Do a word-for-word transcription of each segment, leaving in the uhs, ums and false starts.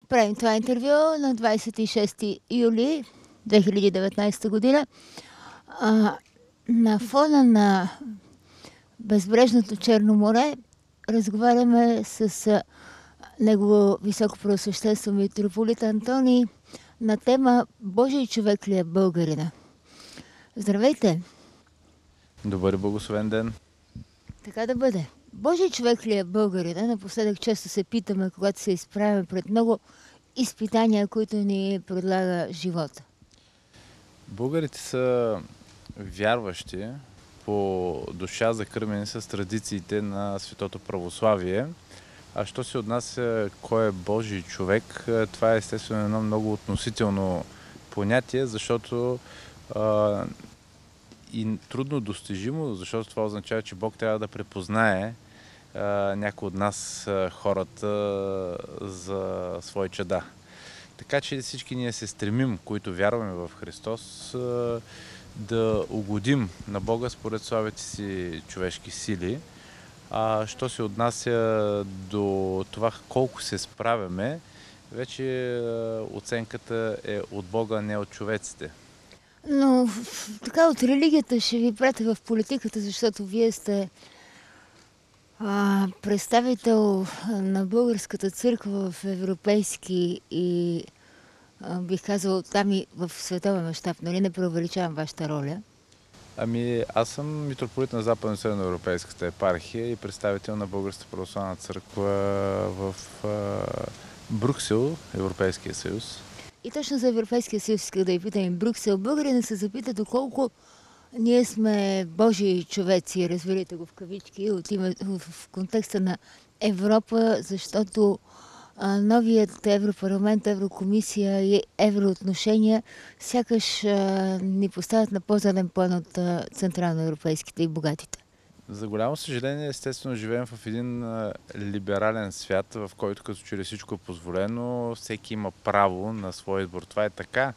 Правим това интервю на двадесет и шести юли две хиляди и деветнадесета година. А, на фона на безбрежното Черно море разговаряме с а, негово високо преосвещенство митрополит Антоний на тема Божий човек ли е българина? Здравейте! Добър и благословен ден! Така да бъде. Божий човек ли е българина? Напоследък често се питаме, когато се изправяме пред много изпитания, които ни предлага живота. Българите са вярващи, по душа закърмени с традициите на светото православие. А що се отнася кой е Божий човек, това е естествено едно много относително понятие, защото а, и трудно достижимо, защото това означава, че Бог трябва да препознае а, някой от нас, а, хората, за свои чада. Така че всички ние се стремим, които вярваме в Христос, а, да угодим на Бога според слабите си човешки сили. А що се отнася до това колко се справяме, вече а, оценката е от Бога, не от човеците. Но така от религията ще ви пратя в политиката, защото вие сте а, представител на българската църква в европейски и а, бих казал там и в световен мащаб, нали? Не преувеличавам вашата роля. Ами, аз съм митрополит на Западно-Северноевропейската епархия и представител на Българската православна църква в а, Брюксел, Европейския съюз. И точно за Европейския съюз исках да ви питам и Брюксел. Българина се запита доколко ние сме Божии човеци, разберете го в кавички, от име, в контекста на Европа, защото а, новият Европарламент, Еврокомисия и евроотношения сякаш а, ни поставят на по-заден план от а, централноевропейските и богатите. За голямо съжаление, естествено, живеем в един а, либерален свят, в който като че ли всичко е позволено, всеки има право на свой избор. Това е така,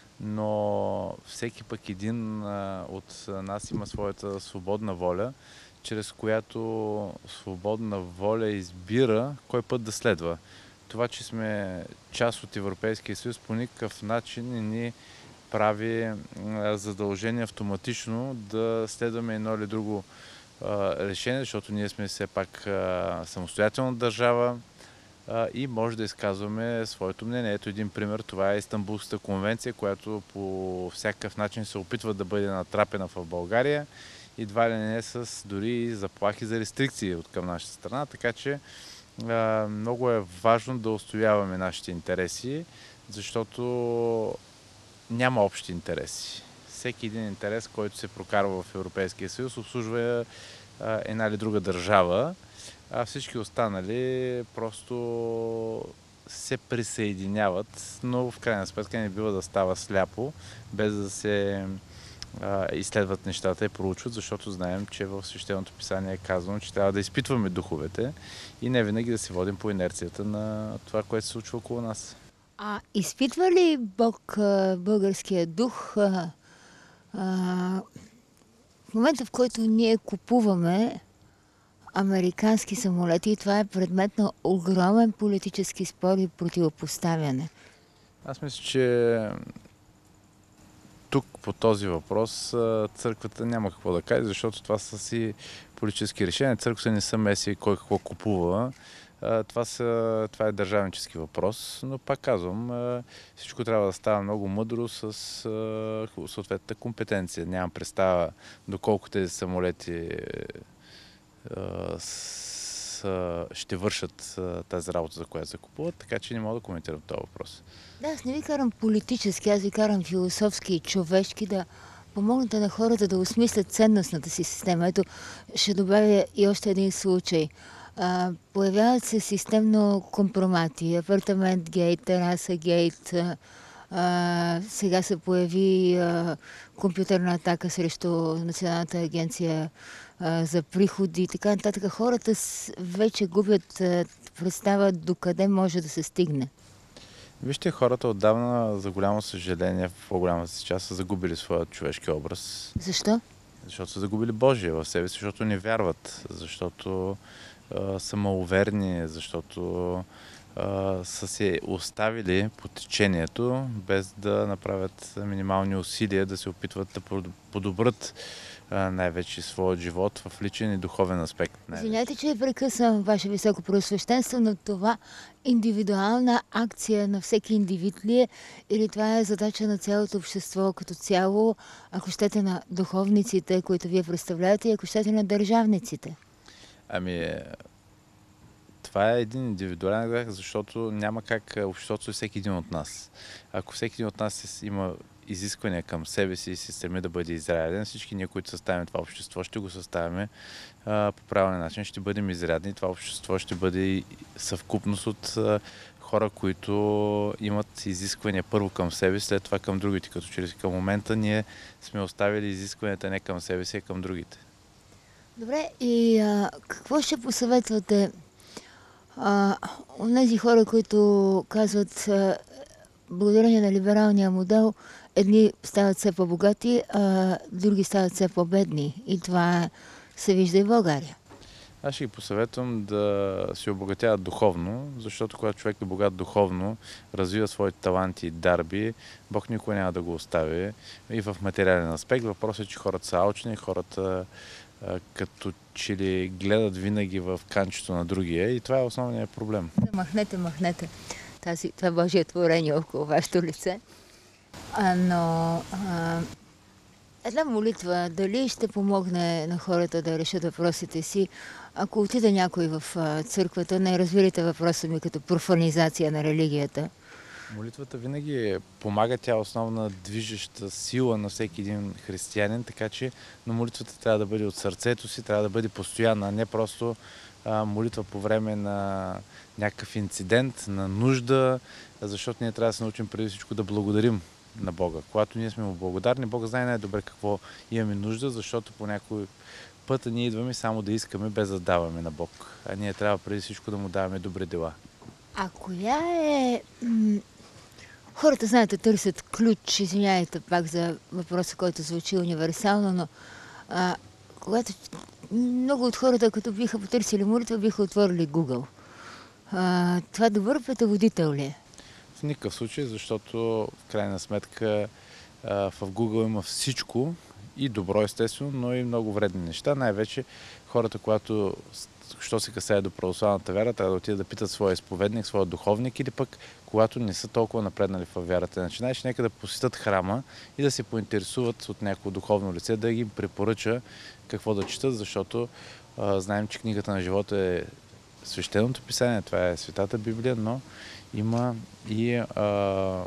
но всеки пък един а, от нас има своята свободна воля, чрез която свободна воля избира кой път да следва. Това, че сме част от Европейския съюз, по никакъв начин не ни прави задължение автоматично да следваме едно или друго решение, защото ние сме все пак самостоятелна държава и може да изказваме своето мнение. Ето един пример, това е Истанбулската конвенция, която по всякакъв начин се опитва да бъде натрапена в България и едва ли не с дори заплахи за рестрикции от към нашата страна, така че много е важно да устояваме нашите интереси, защото няма общи интереси. Всеки един интерес, който се прокарва в Европейския съюз, обслужва една или друга държава, а всички останали просто се присъединяват, но в крайна сметка не бива да става сляпо, без да се а, изследват нещата и проучват, защото знаем, че в Свещеното писание е казано, че трябва да изпитваме духовете и не винаги да се водим по инерцията на това, което се случва около нас. А изпитва ли Бог а, българския дух а, а, в момента, в който ние купуваме американски самолети и това е предмет на огромен политически спор и противопоставяне? Аз мисля, че тук по този въпрос църквата няма какво да каже, защото това са си политически решения. Църквата не са меси кой какво купува. Това, са, това е държавнически въпрос, но пак казвам, всичко трябва да става много мъдро с съответната компетенция. Нямам представа доколко тези самолети ще вършат тази работа, за която се купуват, така че не мога да коментирам този въпрос. Да, аз не ви карам политически, аз ви карам философски и човешки да помогнете на хората да осмислят ценностната си система. Ето, ще добавя и още един случай. А, появяват се системно компромати, апартамент гейт, тераса гейт, а, а, сега се появи а, компютърна атака срещу Националната агенция а, за приходи и така нататък. Хората с, вече губят а, представа докъде може да се стигне. Вижте, хората отдавна, за голямо съжаление, в по-голямата си част са загубили своят човешки образ. Защо? Защото са загубили Божие в себе си, защото не вярват, защото а, са маловерни, защото а, са се оставили по течението, без да направят минимални усилия да се опитват да подобрят а, най-вече своят живот в личен и духовен аспект. Извинявайте, че я прекъсвам, Ваше Високо Преосвещенство, но това индивидуална акция на всеки индивид ли е, или това е задача на цялото общество като цяло, ако щете на духовниците, които вие представлявате, и ако щете на държавниците? Ами, това е един индивидуален грех, защото няма как обществото и всеки един от нас. Ако всеки един от нас има изисквания към себе си и се стреми да бъде изряден, всички ние, които съставяме това общество, ще го съставяме а, по правилен начин, ще бъдем изрядни. Това общество ще бъде и съвкупност от а, хора, които имат изисквания първо към себе, след това към другите. Като че към момента ние сме оставили изискванията не към себе си, а към другите. Добре, и а, какво ще посъветвате а, онези хора, които казват, а, благодарение на либералния модел, едни стават все по-богати, а други стават все по-бедни. И това се вижда и в България. Аз ще ги посъветвам да се обогатяват духовно, защото когато човек е богат духовно, развива своите таланти и дарби, Бог никога няма да го остави. И в материален аспект въпросът е, че хората са алчни, хората като че ли гледат винаги в канчето на другия и това е основният проблем. Махнете, махнете тази, това Божие творение около вашето лице. А, но а, една молитва дали ще помогне на хората да решат въпросите си, ако отиде някой в а, църквата, не разбирайте въпроса ми като профанизация на религията. Молитвата винаги помага, тя е основна движеща сила на всеки един християнин, така че но молитвата трябва да бъде от сърцето си, трябва да бъде постоянна, а не просто а, молитва по време на някакъв инцидент, на нужда, защото ние трябва да се научим преди всичко да благодарим на Бога. Когато ние сме му благодарни, Бог знае най-добре какво имаме нужда, защото по някой път ние идваме само да искаме, без да даваме на Бог. А ние трябва преди всичко да му даваме добри дела. А коя е... Хората, знаете, търсят ключ, извиняйте пак за въпроса, който звучи универсално, но а, когато много от хората, като биха потърсили молитва, биха отворили Google. А, това добър пътеводител ли е? В никакъв случай, защото в крайна сметка а, в Google има всичко и добро естествено, но и много вредни неща. Най-вече хората, когато що се касае до православната вяра, трябва да отидат да питат своя изповедник, своя духовник или пък когато не са толкова напреднали в вярата. Начинаеш, нека да посетят храма и да се поинтересуват от някакво духовно лице, да ги препоръча какво да четат, защото а, знаем, че книгата на живота е свещеното писание, това е Светата Библия, но има и а,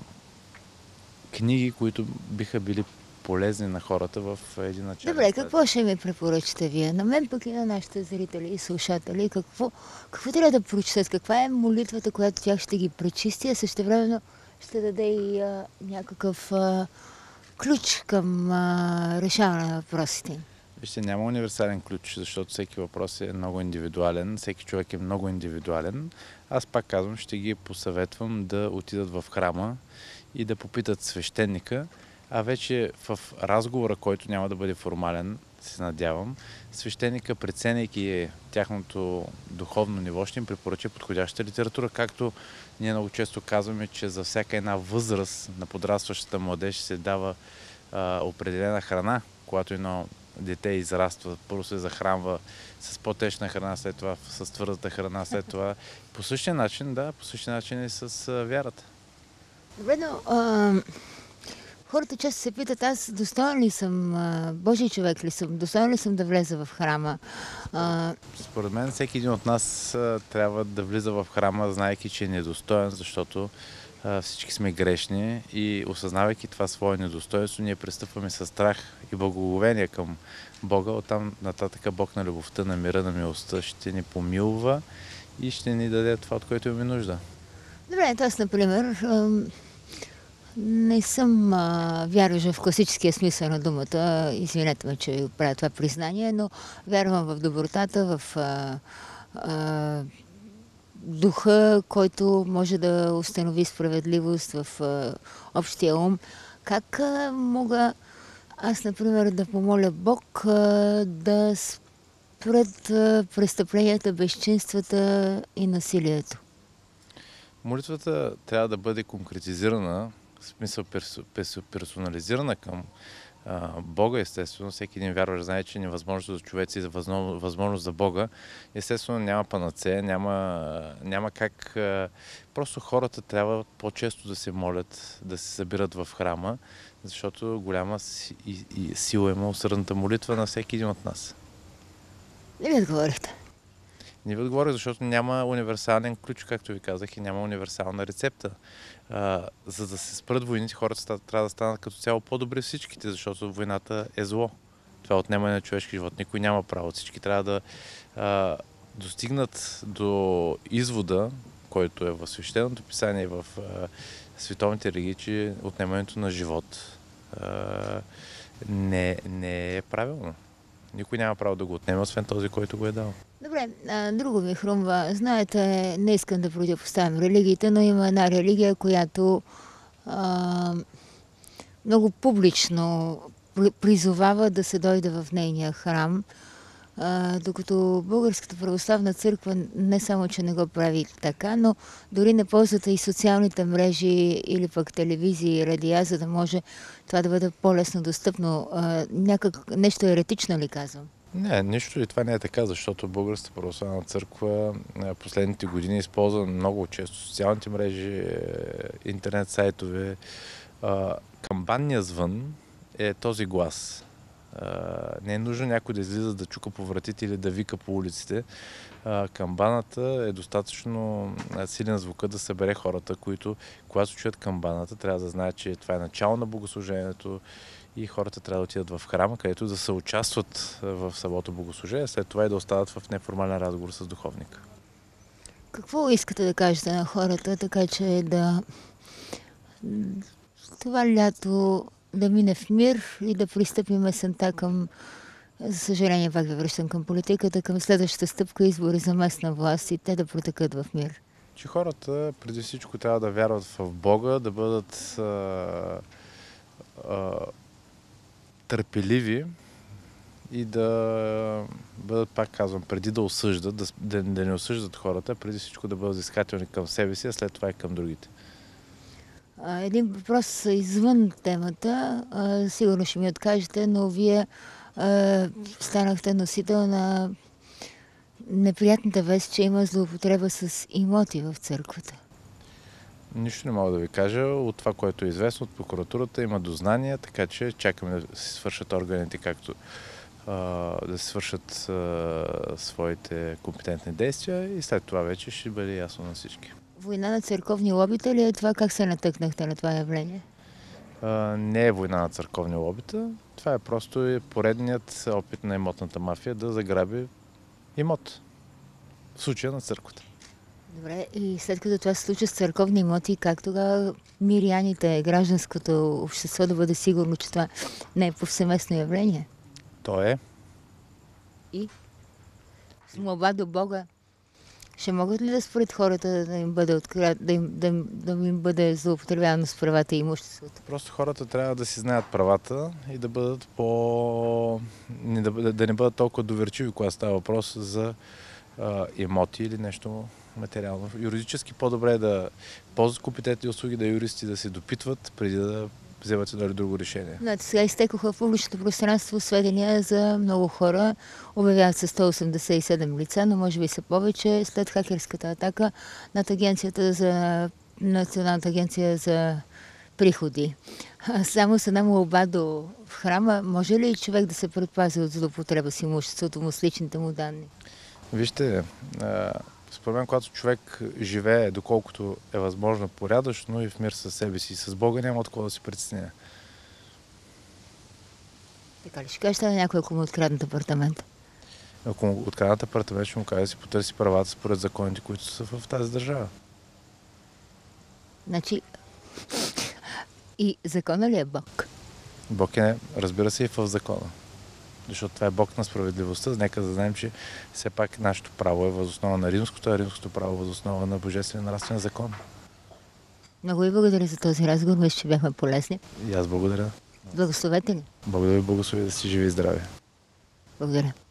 книги, които биха били полезни на хората в един начин. Добре, какво ще ми препоръчате вие? На мен пък и на нашите зрители и слушатели. Какво, какво трябва да прочитат? Каква е молитвата, която тях ще ги пречисти, а същевременно ще даде и а, някакъв а, ключ към а, решаване на въпросите? Вижте, няма универсален ключ, защото всеки въпрос е много индивидуален, всеки човек е много индивидуален. Аз пак казвам, ще ги посъветвам да отидат в храма и да попитат свещеника, а вече в разговора, който няма да бъде формален, се надявам, свещеника, преценяйки тяхното духовно ниво, ще им препоръча подходяща литература, както ние много често казваме, че за всяка една възраст на подрастващата младеж се дава а, определена храна, когато едно дете израства, първо се захранва с по-течна храна, след това с твърдата храна, след това. По същия начин, да, по същия начин и с а, вярата. Добре, но а, хората често се питат, аз достоен ли съм, а, Божий човек ли съм, достоен ли съм да влеза в храма? А... Според мен всеки един от нас а, трябва да влиза в храма, знаейки, че е недостоен, защото а, всички сме грешни и осъзнавайки това свое недостоинство, ние пристъпваме със страх и благоговение към Бога. Оттам нататък Бог на любовта, на мира, на милостта ще ни помилва и ще ни даде това, от което имаме нужда. Добре, аз, например, не съм а, вярваща в класическия смисъл на думата. Извинете ме, че правя това признание, но вярвам в добротата, в а, а, духа, който може да установи справедливост в а, общия ум. Как а, мога аз, например, да помоля Бог а, да спрат а, престъпленията, безчинствата и насилието? Молитвата трябва да бъде конкретизирана, в смисъл персо, персо, персонализирана към а, Бога, естествено. Всеки един вярващ знае, че невъзможно за човеци, възможност, възможност за Бога. Естествено няма панацея, няма, няма как... А, просто хората трябва по-често да се молят, да се събират в храма, защото голяма си, и, и сила има усърдната молитва на всеки един от нас. Не ми отговорихте. Не ви отговоря, защото няма универсален ключ, както ви казах, и няма универсална рецепта. А, за да се спрат войните, хората трябва да станат като цяло по-добри всичките, защото войната е зло. Това е отнемане на човешки живот. Никой няма право. Всички трябва да а, достигнат до извода, който е в свещеното писание, в а, световните религии, че отнемането на живот а, не, не е правилно. Никой няма право да го отнеме, освен този, който го е дал. Добре, а, друго ми хрумва. Знаете, не искам да противопоставям религиите, но има една религия, която а, много публично призовава да се дойде в нейния храм, а, докато Българската православна църква не само, че не го прави така, но дори не ползвате и социалните мрежи или пък телевизии и радиа, за да може това да бъде по-лесно достъпно. А, някак нещо еретично ли казвам? Не, нищо и това не е така, защото Българската православна църква последните години използва много често социалните мрежи, интернет сайтове. Камбанния звън е този глас. Не е нужно някой да излиза да чука по вратите или да вика по улиците. Камбаната е достатъчно силен звука да събере хората, които, когато чуят камбаната, трябва да знаят, че това е начало на богослужението и хората трябва да отидат в храма, където да се участват в самото богослужение, след това и да остават в неформален разговор с духовника. Какво искате да кажете на хората, така че да това лято да мине в мир и да пристъпим есента към, за съжаление пак ви връщам към политиката, към следващата стъпка избори за местна власт и те да протекат в мир? Че хората преди всичко трябва да вярват в Бога, да бъдат а, а, търпеливи и да бъдат, пак казвам, преди да осъждат, да, да, да не осъждат хората, преди всичко да бъдат взискателни към себе си, а след това и към другите. Един въпрос извън темата, а, сигурно ще ми откажете, но вие а, станахте носител на неприятната вест, че има злоупотреба с имоти в църквата. Нищо не мога да ви кажа. От това, което е известно от прокуратурата, има дознания, така че чакаме да се свършат органите, както а, да се свършат а, своите компетентни действия и след това вече ще бъде ясно на всички. Война на църковни лобита ли е това? Как се натъкнахте на това явление? А, не е война на църковни лобита. Това е просто поредният опит на имотната мафия да заграби имот. В случая на църквата. Добре, и след като това се случи с църковни имоти, как тогава миряните, гражданското общество да бъде сигурно, че това не е повсеместно явление? То е. И? С молба до Бога. Ще могат ли да според хората да им бъде, откра... да им, да им, да им бъде злоупотребявано с правата и имуществото? Просто хората трябва да си знаят правата и да бъдат по... Да, да не бъдат толкова доверчиви, когато става въпрос за а, имоти или нещо материално. Юридически по-добре е да ползват компетентни услуги, да юристи да се допитват преди да вземат едно или друго решение. Знаете, сега изтекоха в публичното пространство сведения за много хора. Обявяват се сто осемдесет и седем лица, но може би са повече след хакерската атака над агенцията за Националната агенция за приходи. Само с една молба до храма, може ли човек да се предпази от злоупотреба с имуществото му, с личните му данни? Вижте, според мен, когато човек живее, доколкото е възможно порядъчно и в мир със себе си и с Бога, няма от какво да се притеснява. Така ли ще кажете на някой, ако му откраднат апартамент? Ако му откраднат апартамент, ще му каже да си потърси правата според законите, които са в тази държава. Значи, и закона ли е Бог? Бог е, разбира се, и в закона. Защото това е Бог на справедливостта. Нека да знаем, че все пак нашето право е възоснова на римското, а римското право е възоснова на божествен нравствен закон. Много ви благодаря за този разговор. Мисля, че бяхме полезни. И аз благодаря. Благословете ли? Благодаря ви, благослови да си живи и здрави. Благодаря.